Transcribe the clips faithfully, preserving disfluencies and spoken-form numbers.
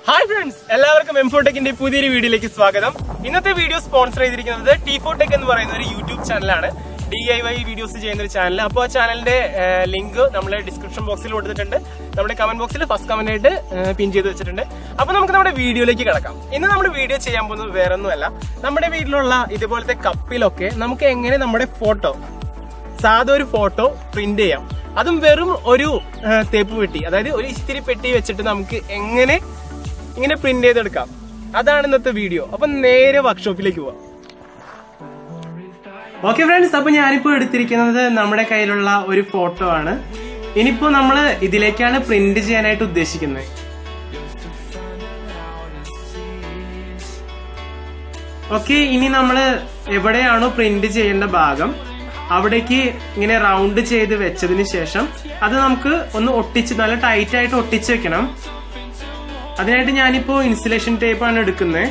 Hi friends, എല്ലാവർക്കും M four ടെക്കിന്റെ പുതിയൊരു വീഡിയോയിലേക്ക് സ്വാഗതം. ഇന്നത്തെ വീഡിയോ സ്പോൺസർ ചെയ്തിരിക്കുന്നത് ടി ഫോർ ടെക് എന്ന് പറയുന്ന ഒരു യൂട്യൂബ് ചാനലാണ്. ഡി ഐ വൈ വീഡിയോസ് ചെയ്യുന്ന ഒരു ചാനൽ. അപ്പോൾ ആ ചാനലിന്റെ ലിങ്ക് നമ്മൾ ഡിസ്ക്രിപ്ഷൻ ബോക്സിൽ കൊടുത്തിട്ടുണ്ട്. നമ്മുടെ കമന്റ് ബോക്സിൽ ഫസ്റ്റ് കമന്റ് ആയിട്ട് പിൻ ചെയ്ത് വെച്ചിട്ടുണ്ട്. അപ്പൊ നമുക്ക് നമ്മുടെ വീഡിയോയിലേക്ക് കിടക്കാം. ഇന്ന് നമ്മൾ വീഡിയോ ചെയ്യാൻ പോകുന്നത് വേറെ ഒന്നുമല്ല, നമ്മുടെ വീട്ടിലുള്ള ഇതുപോലത്തെ കപ്പിലൊക്കെ നമുക്ക് എങ്ങനെ നമ്മുടെ ഫോട്ടോ, സാധാ ഒരു ഫോട്ടോ പ്രിന്റ് ചെയ്യാം, അതും വെറും ഒരു തേപ്പ് പെട്ടി, അതായത് ഒരു ഇസ്തിരി പെട്ടി വെച്ചിട്ട് നമുക്ക് എങ്ങനെ ഇങ്ങനെ പ്രിന്റ് ചെയ്തെടുക്കാം. അതാണ് ഇന്നത്തെ വീഡിയോ. അപ്പൊ നേരെ വർക്ക്ഷോപ്പിലേക്ക് പോവാം. ഓക്കെ ഫ്രണ്ട്സ്, അപ്പൊ ഞാനിപ്പോ എടുത്തിരിക്കുന്നത് നമ്മുടെ കയ്യിലുള്ള ഒരു ഫോട്ടോ ആണ്. ഇനിയിപ്പോ നമ്മള് ഇതിലേക്കാണ് പ്രിന്റ് ചെയ്യാനായിട്ട് ഉദ്ദേശിക്കുന്നത്. ഓക്കെ, ഇനി നമ്മള് എവിടെയാണോ പ്രിന്റ് ചെയ്യേണ്ട ഭാഗം അവിടേക്ക് ഇങ്ങനെ റൗണ്ട് ചെയ്ത് വെച്ചതിന് ശേഷം അത് നമുക്ക് ഒന്ന് ഒട്ടിച്ച് നല്ല ടൈറ്റ് ആയിട്ട് ഒട്ടിച്ച് വെക്കണം. അതിനായിട്ട് ഞാനിപ്പോ ഇൻസുലേഷൻ ടേപ്പ് ആണ് എടുക്കുന്നത്.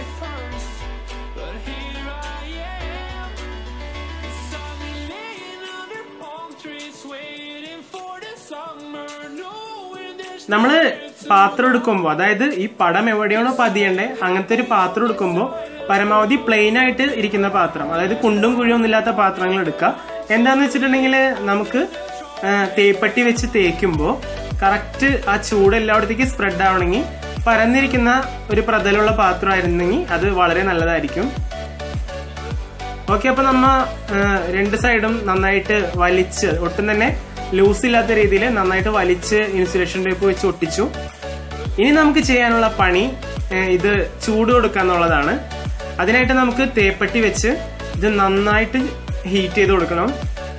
നമ്മള് പാത്രം എടുക്കുമ്പോ, അതായത് ഈ പടം എവിടെയാണോ പതിയണ്ടേ അങ്ങനത്തെ ഒരു പാത്രം എടുക്കുമ്പോ പരമാവധി പ്ലെയിൻ ആയിട്ട് ഇരിക്കുന്ന പാത്രം, അതായത് കുണ്ടും കുഴിയൊന്നും ഇല്ലാത്ത പാത്രങ്ങൾ എടുക്കുക. എന്താന്ന് വെച്ചിട്ടുണ്ടെങ്കിൽ നമുക്ക് തേപ്പട്ടി വെച്ച് തേക്കുമ്പോ കറക്റ്റ് ആ ചൂട് എല്ലായിടത്തേക്ക് സ്പ്രെഡ് ആവണമെങ്കിൽ പരന്നിരിക്കുന്ന ഒരു പ്രതലുള്ള പാത്രമായിരുന്നെങ്കിൽ അത് വളരെ നല്ലതായിരിക്കും. ഓക്കെ, അപ്പൊ നമ്മ രണ്ട് സൈഡും നന്നായിട്ട് വലിച്ച്, ഒട്ടും തന്നെ ലൂസ് ഇല്ലാത്ത രീതിയിൽ നന്നായിട്ട് വലിച്ച് ഇൻസുലേഷൻ ടേപ്പ് വെച്ച് ഒട്ടിച്ചു. ഇനി നമുക്ക് ചെയ്യാനുള്ള പണി ഇത് ചൂട് കൊടുക്കുക എന്നുള്ളതാണ്. അതിനായിട്ട് നമുക്ക് തേപ്പട്ടി വെച്ച് ഇത് നന്നായിട്ട് ഹീറ്റ് ചെയ്ത് കൊടുക്കണം.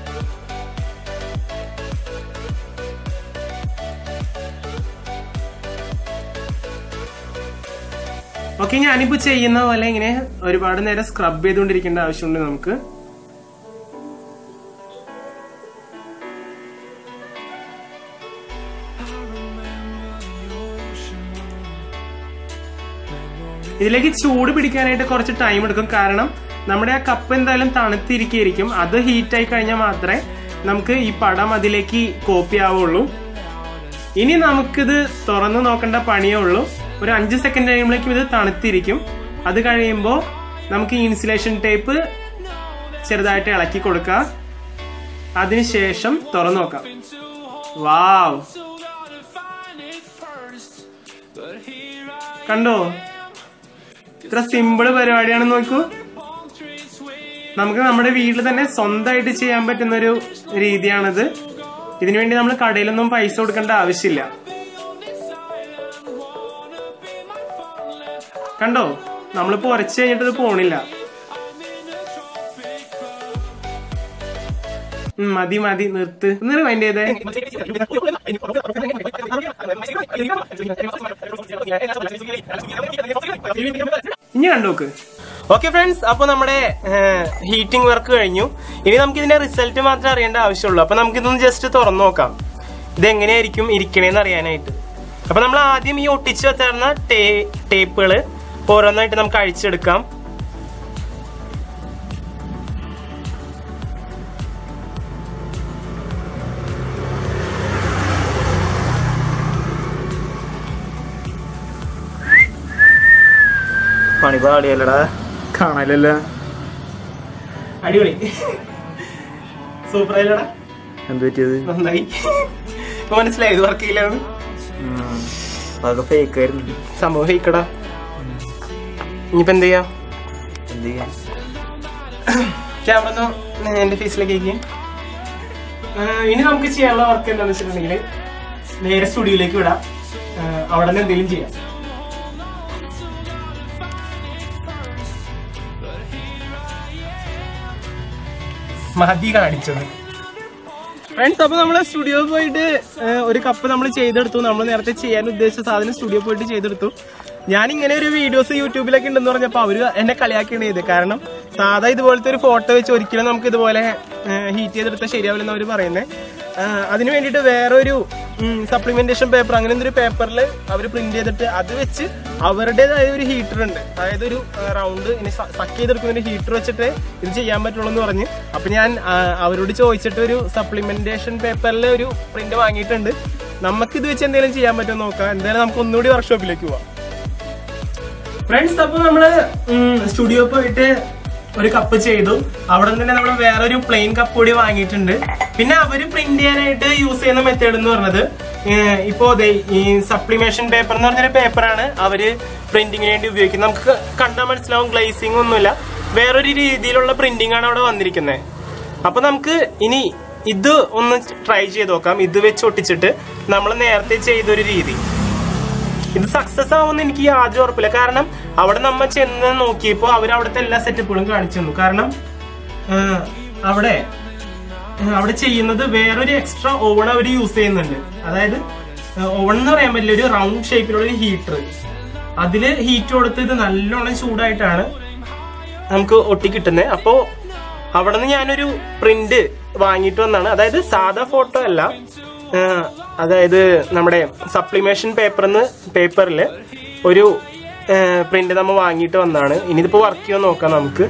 ഓക്കെ, ഞാനിപ്പോ ചെയ്യുന്ന പോലെ ഇങ്ങനെ ഒരുപാട് നേരം സ്ക്രബ് ചെയ്തുകൊണ്ടിരിക്കേണ്ട ആവശ്യമുണ്ട് നമുക്ക്. ഇതിലേക്ക് ചൂട് പിടിക്കാനായിട്ട് കുറച്ച് ടൈം എടുക്കും. കാരണം നമ്മുടെ ആ കപ്പ് എന്തായാലും തണുത്തിരിക്കും. അത് ഹീറ്റ് ആയി കഴിഞ്ഞാൽ മാത്രമേ നമുക്ക് ഈ പടം അതിലേക്ക് കോപ്പി ആവുള്ളൂ. ഇനി നമുക്കിത് തുറന്നു നോക്കേണ്ട പണിയേ ഉള്ളൂ. ഒരു അഞ്ച് സെക്കൻഡ് കഴിയുമ്പോഴേക്കും ഇത് തണുത്തിരിക്കും. അത് കഴിയുമ്പോൾ നമുക്ക് ഈ ഇൻസുലേഷൻ ടേപ്പ് ചെറുതായിട്ട് ഇളക്കി കൊടുക്കാം. അതിനുശേഷം തുറന്നു നോക്കാം. വാവ്, കണ്ടോ? ഇത്ര സിമ്പിൾ പരിപാടിയാണെന്ന് നോക്കൂ. നമുക്ക് നമ്മുടെ വീട്ടിൽ തന്നെ സ്വന്തമായിട്ട് ചെയ്യാൻ പറ്റുന്ന ഒരു രീതിയാണിത്. ഇതിനുവേണ്ടി നമ്മൾ കടയിലൊന്നും പൈസ കൊടുക്കേണ്ട ആവശ്യമില്ല. കണ്ടോ, നമ്മളിപ്പോ ഉരച്ച് കഴിഞ്ഞിട്ട് ഇത് പോണില്ല. മതി മതി, നിർത്ത്, ഒന്ന് മൈൻഡ് ചെയ്തേ. ഇനി കണ്ടോക്ക്. ഓക്കെ ഫ്രണ്ട്സ്, അപ്പൊ നമ്മുടെ ഹീറ്റിംഗ് വർക്ക് കഴിഞ്ഞു. ഇനി നമുക്ക് ഇതിന്റെ റിസൾട്ട് മാത്രമേ അറിയേണ്ട ആവശ്യമുള്ളൂ. അപ്പൊ നമുക്ക് ഇതൊന്ന് ജസ്റ്റ് തുറന്നു നോക്കാം, ഇത് എങ്ങനെയായിരിക്കും ഇരിക്കണേന്ന് അറിയാനായിട്ട്. അപ്പൊ നമ്മൾ ആദ്യം ഈ ഒട്ടിച്ച് വെച്ചിരുന്ന ടേ ടേപ്പുകള് ഓരോന്നായിട്ട് നമുക്ക് അഴിച്ചെടുക്കാം. പണിപാടിയല്ലടാ, കാണലല്ല. അടിപൊളി, സൂപ്പർ ആയില്ലടാ. എന്ത് പറ്റിയത്? നന്നായി. ഇപ്പൊ മനസ്സിലായി ഇത് വർക്ക് ചെയ്യില്ലാണ്. അതൊക്കെ ഫേക്ക് ആയിരുന്നു. സംഭവം ഫേക്കടാ. ഇനിയിപ്പോ എന്ത് ചെയ്യാം? എന്ത് ചെയ്യാം? ക്യാമറ ഒന്ന് എന്റെ ഫേസിലേക്ക് ആക്കി. ഇനി നമുക്ക് ചെയ്യാനുള്ള വർക്ക് എന്താണെന്ന് വെച്ചിട്ടുണ്ടെങ്കിൽ നേരെ സ്റ്റുഡിയോയിലേക്ക് വിടാം. അവിടെ നിന്ന് എന്തെങ്കിലും ചെയ്യാം. മതി കാണിച്ചത് ഫ്രണ്ട്സ്. അപ്പൊ നമ്മള് സ്റ്റുഡിയോ പോയിട്ട് ഒരു കപ്പ് നമ്മൾ ചെയ്തെടുത്തു. നമ്മൾ നേരത്തെ ചെയ്യാൻ ഉദ്ദേശിച്ച സാധനം സ്റ്റുഡിയോ പോയിട്ട് ചെയ്തെടുത്തു. ഞാൻ ഇങ്ങനെ ഒരു വീഡിയോസ് യൂട്യൂബിലൊക്കെ ഉണ്ടെന്ന് പറഞ്ഞപ്പോ അവര് എന്നെ കളിയാക്കിയാണ് ചെയ്ത്. കാരണം സാധാ ഇതുപോലത്തെ ഒരു ഫോട്ടോ വെച്ച് ഒരിക്കലും നമുക്ക് ഇതുപോലെ ഹീറ്റ് ചെയ്തെടുത്താൽ ശരിയാവില്ലെന്ന് അവർ പറയുന്നത്. അതിന് വേണ്ടിയിട്ട് വേറൊരു സപ്ലിമെന്റേഷൻ പേപ്പർ, അങ്ങനെ എന്തൊരു പേപ്പറിൽ അവർ പ്രിന്റ് ചെയ്തിട്ട് അത് വെച്ച് അവരുടേതായ ഒരു ഹീറ്റർ ഉണ്ട്, അതായത് ഒരു റൗണ്ട് ഇനി സക്ക് ചെയ്തെടുക്കുന്ന ഒരു ഹീറ്റർ വെച്ചിട്ട് ഇത് ചെയ്യാൻ പറ്റുള്ളൂ എന്ന് പറഞ്ഞ്. അപ്പൊ ഞാൻ അവരോട് ചോദിച്ചിട്ട് ഒരു സപ്ലിമെന്റേഷൻ പേപ്പറിൽ ഒരു പ്രിന്റ് വാങ്ങിയിട്ടുണ്ട്. നമുക്കിത് വെച്ച് എന്തെങ്കിലും ചെയ്യാൻ പറ്റുമോ നോക്കാം. എന്തായാലും നമുക്ക് ഒന്നുകൂടി വർക്ക്ഷോപ്പിലേക്ക് പോവാം. ഫ്രണ്ട്സ്, അപ്പൊ നമ്മള് സ്റ്റുഡിയോ പോയിട്ട് ഒരു കപ്പ് ചെയ്തു. അവിടെ തന്നെ നമ്മൾ വേറൊരു പ്ലെയിൻ കപ്പ് കൂടി വാങ്ങിയിട്ടുണ്ട്. പിന്നെ അവര് പ്രിന്റ് ചെയ്യാനായിട്ട് യൂസ് ചെയ്യുന്ന മെത്തേഡ് എന്ന് പറഞ്ഞത് ഇപ്പോ ഈ സപ്ലിമേഷൻ പേപ്പർ എന്ന് പറഞ്ഞൊരു പേപ്പറാണ് അവര് പ്രിന്റിങ്ങിന് വേണ്ടി ഉപയോഗിക്കുന്നത്. നമുക്ക് കണ്ടാൽ മനസ്സിലാവും, ഗ്ലേസിംഗ് ഒന്നുമില്ല, വേറൊരു രീതിയിലുള്ള പ്രിന്റിംഗ് ആണ് അവിടെ വന്നിരിക്കുന്നത്. അപ്പൊ നമുക്ക് ഇനി ഇത് ഒന്ന് ട്രൈ ചെയ്ത് നോക്കാം. ഇത് വെച്ച് ഒട്ടിച്ചിട്ട് നമ്മൾ നേരത്തെ ചെയ്തൊരു രീതി. ഇത് സക്സസ് ആവുമെന്ന് എനിക്ക് യാതൊരു ഉറപ്പില്ല. കാരണം അവിടെ നമ്മൾ ചെന്ന് നോക്കിയപ്പോ അവർ അവിടുത്തെ എല്ലാ സെറ്റപ്പുകളും കാണിച്ചു തന്നു. കാരണം അവിടെ അവിടെ ചെയ്യുന്നത് വേറൊരു എക്സ്ട്രാ ഓവൺ അവർ യൂസ് ചെയ്യുന്നുണ്ട്. അതായത് ഓവൺ എന്ന് പറയാൻ പറ്റില്ല, ഒരു റൗണ്ട് ഷേപ്പിലുള്ള ഒരു ഹീറ്റർ. അതില് ഹീറ്റ് കൊടുത്ത് ഇത് നല്ലോണം ചൂടായിട്ടാണ് നമുക്ക് ഒട്ടി കിട്ടുന്നത്. അപ്പോ അവിടെ നിന്ന് ഞാനൊരു പ്രിന്റ് വാങ്ങിയിട്ട് വന്നാണ്. അതായത് സാധാ ഫോട്ടോ അല്ല, അതായത് നമ്മുടെ സപ്ലിമേഷൻ പേപ്പറിന്ന് പേപ്പറിൽ ഒരു പ്രിന്റ് നമ്മൾ വാങ്ങിയിട്ട് വന്നാണ്. ഇനിയിപ്പോ വർക്ക് ചെയ്യാൻ നോക്കാം നമുക്ക്.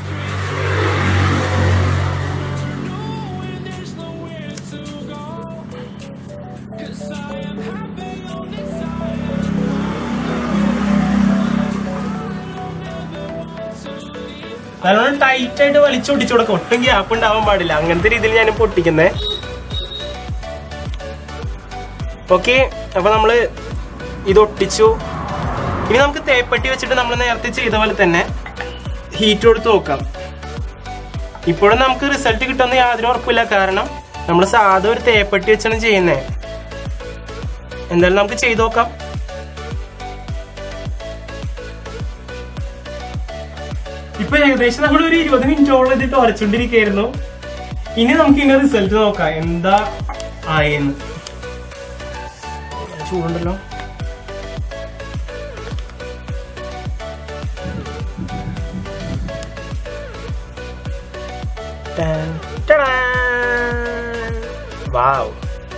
നല്ലോണം ടൈറ്റ് ആയിട്ട് വലിച്ചൊട്ടിച്ചു കൊടുക്കാം. ഒട്ടും ഗ്യാപ്പ് ഉണ്ടാവാൻ പാടില്ല. അങ്ങനത്തെ രീതിയിൽ ഞാൻ പൊട്ടിക്കുന്നേ. ഓക്കെ, അപ്പൊ നമ്മള് ഇത് ഒട്ടിച്ചു. ഇനി നമുക്ക് തേപ്പട്ടി വെച്ചിട്ട് നമ്മൾ നേരത്തെ ചെയ്ത പോലെ തന്നെ ഹീറ്റ് കൊടുത്ത് നോക്കാം. ഇപ്പോഴും നമുക്ക് റിസൾട്ട് കിട്ടുമെന്ന് യാതൊരു ഉറപ്പില്ല. കാരണം നമ്മൾ സാധാ ഒരു തേപ്പട്ടി വെച്ചാണ് ചെയ്യുന്നത്. എന്തായാലും നമുക്ക് ചെയ്ത് നോക്കാം. ഇപ്പൊ ഏകദേശം നമ്മൾ ഒരു ഇരുപത് മിനിറ്റോളം ഇതിട്ട് ഉരച്ചോണ്ടിരിക്കുകയായിരുന്നു. ഇനി നമുക്ക് ഇതിന്റെ റിസൾട്ട് നോക്കാം എന്താ ആയെന്ന്. ചൂടുണ്ടല്ലോ. വാവ്,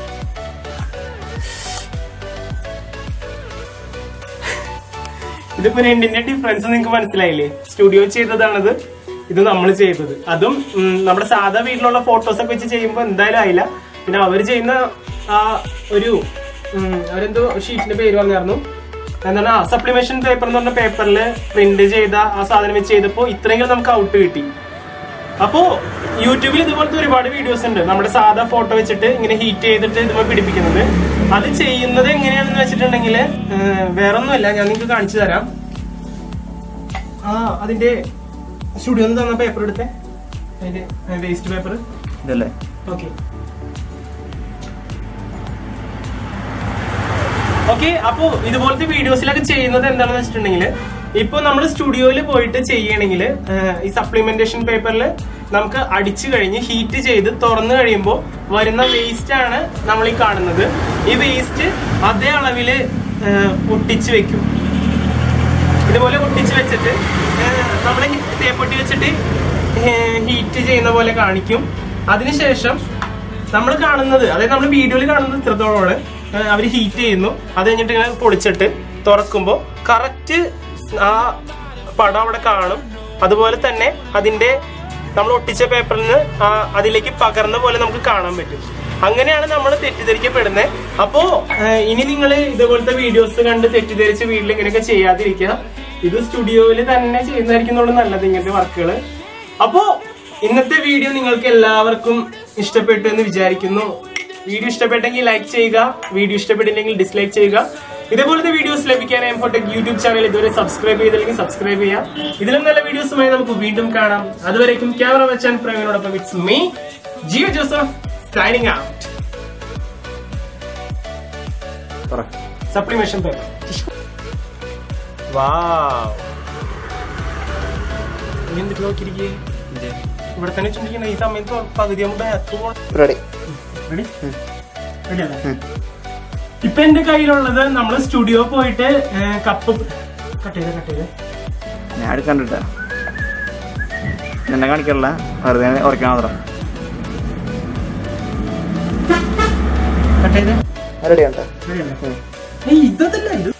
ഇതിപ്പോ രണ്ടിന്റെ ഡിഫറൻസ് നിങ്ങൾക്ക് മനസ്സിലായില്ലേ? സ്റ്റുഡിയോ ചെയ്തതാണത്, ഇത് നമ്മൾ ചെയ്തത്. അതും നമ്മുടെ സാധാ വീട്ടിലുള്ള ഫോട്ടോസ് ഒക്കെ വെച്ച് ചെയ്യുമ്പോൾ എന്തായാലും ആയില്ല. പിന്നെ അവര് ചെയ്യുന്ന ആ ഒരു അവരെന്തോ ഷീറ്റിന്റെ പേര് പറഞ്ഞായിരുന്നു, എന്താണ് ആ സപ്ലിമേഷൻ പേപ്പർ എന്ന് പറഞ്ഞ പേപ്പറിൽ പ്രിന്റ് ചെയ്ത ആ സാധനം വെച്ച് ചെയ്തപ്പോ ഇത്രയെങ്കിലും നമുക്ക് ഔട്ട് കിട്ടി. അപ്പോ യൂട്യൂബിൽ ഇതുപോലത്തെ ഒരുപാട് വീഡിയോസ് ഉണ്ട്, നമ്മുടെ സാധാ ഫോട്ടോ വെച്ചിട്ട് ഇങ്ങനെ ഹീറ്റ് ചെയ്തിട്ട് ഇതുപോലെ പിടിപ്പിക്കുന്നത്. അത് ചെയ്യുന്നത് എങ്ങനെയാണെന്ന് വെച്ചിട്ടുണ്ടെങ്കിൽ വേറൊന്നുമില്ല, ഞാൻ നിങ്ങൾക്ക് കാണിച്ചു തരാം. ആ അതിന്റെ സ്റ്റുഡിയോ തന്ന പേപ്പർ എടുത്തേ, അതിന്റെ വേസ്റ്റ് പേപ്പർ ഇതല്ലേ? ഓക്കെ ഓക്കെ അപ്പൊ ഇതുപോലത്തെ വീഡിയോസിലൊക്കെ ചെയ്യുന്നത് എന്താണെന്ന് വെച്ചിട്ടുണ്ടെങ്കിൽ, ഇപ്പൊ നമ്മൾ സ്റ്റുഡിയോയിൽ പോയിട്ട് ചെയ്യണമെങ്കിൽ ഈ സപ്ലിമെന്റേഷൻ പേപ്പറിൽ നമുക്ക് അടിച്ചു കഴിഞ്ഞ് ഹീറ്റ് ചെയ്ത് തുറന്നു കഴിയുമ്പോൾ വരുന്ന വേസ്റ്റ് ആണ് നമ്മൾ ഈ കാണുന്നത്. ഈ വേസ്റ്റ് അതേ അളവില് ഒട്ടിച്ചു വെക്കും. ഇതുപോലെ ഒട്ടിച്ചു വെച്ചിട്ട് നമ്മൾ തേപ്പൊട്ടി വെച്ചിട്ട് ഹീറ്റ് ചെയ്യുന്ന പോലെ കാണിക്കും. അതിനുശേഷം നമ്മൾ കാണുന്നത്, അതായത് നമ്മൾ വീഡിയോയിൽ കാണുന്നത് ഇത്രത്തോളമാണ്. അവർ ഹീറ്റ് ചെയ്യുന്നു, അത് കഴിഞ്ഞിട്ട് ഇങ്ങനെ പൊളിച്ചിട്ട് തുറക്കുമ്പോൾ കറക്റ്റ് ആ പടം അവിടെ കാണും. അതുപോലെ തന്നെ അതിന്റെ നമ്മൾ ഒട്ടിച്ച പേപ്പറിൽ നിന്ന് അതിലേക്ക് പകർന്ന പോലെ നമുക്ക് കാണാൻ പറ്റും. അങ്ങനെയാണ് നമ്മൾ തെറ്റിദ്ധരിക്കപ്പെടുന്നത്. അപ്പോ ഇനി നിങ്ങൾ ഇതുപോലത്തെ വീഡിയോസ് കണ്ട് തെറ്റിദ്ധരിച്ച് വീട്ടിൽ ഇങ്ങനെയൊക്കെ ചെയ്യാതിരിക്കുക. ഇത് സ്റ്റുഡിയോയിൽ തന്നെ ചെയ്യുന്നതായിരിക്കും നല്ലത് ഇങ്ങനത്തെ വർക്കുകൾ. അപ്പോ ഇന്നത്തെ വീഡിയോ നിങ്ങൾക്ക് എല്ലാവർക്കും ഇഷ്ടപ്പെട്ടു എന്ന് വിചാരിക്കുന്നു. വീഡിയോ ഇഷ്ടപ്പെട്ടെങ്കിൽ ലൈക്ക് ചെയ്യുക, വീഡിയോ ഇഷ്ടപ്പെട്ടില്ലെങ്കിൽ ഡിസ്ലൈക്ക് ചെയ്യുക. ഇതേപോലത്തെ വീഡിയോസ് ലഭിക്കാൻ എംഫോടെക് യൂട്യൂബ് ചാനൽ ഇതുവരെ സബ്സ്ക്രൈബ് ചെയ്തില്ലെങ്കിൽ സബ്സ്ക്രൈബ് ചെയ്യുക. ഇതിലും നല്ല വീഡിയോസുമായി നമുക്ക് വീണ്ടും കാണാം. അതുവരേക്കും ക്യാമറ വെച്ചാൻ പ്രവീണോടൊപ്പം it's me Jio Joseph signing out. സപ്ലിമേഷൻ പേപ്പർ. വാവ്, എന്തിട്ട് നോക്കിയിരിക്കേ? ഇവിടെ തന്നെ ചുണ്ടിക്കുന്ന ഈ സമയത്ത് പകുതി ആകുമ്പോ ഇപ്പൊ എന്റെ കയ്യിലുള്ളത് നമ്മൾ സ്റ്റുഡിയോ പോയിട്ട് കപ്പ് കട്ട് ചെയ്ത് കട്ട് ചെയ്ത് ഞാൻ എടുക്കണ്ട, എന്നെ കാണിക്കാറില്ല, വെറുതെ ഉറക്കാൻ മാത്രം. കട്ട് ചെയ്ത് റെഡിയാണ്ടോ? ഇതല്ല ഇത്